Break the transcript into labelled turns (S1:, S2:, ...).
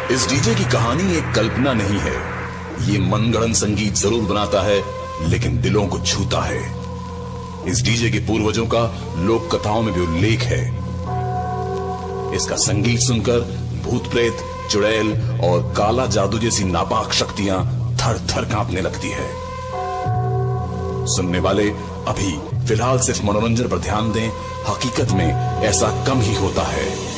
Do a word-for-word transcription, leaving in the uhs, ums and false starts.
S1: इस डीजे की कहानी एक कल्पना नहीं है। ये मनगढ़ंत संगीत जरूर बनाता है, लेकिन दिलों को छूता है। इस डीजे के पूर्वजों का लोक कथाओं में भी उल्लेख है। इसका संगीत सुनकर भूत प्रेत, चुड़ैल और काला जादू जैसी नापाक शक्तियां थर थर कांपने लगती है। सुनने वाले अभी फिलहाल सिर्फ मनोरंजन पर ध्यान दें। हकीकत में ऐसा कम ही होता है।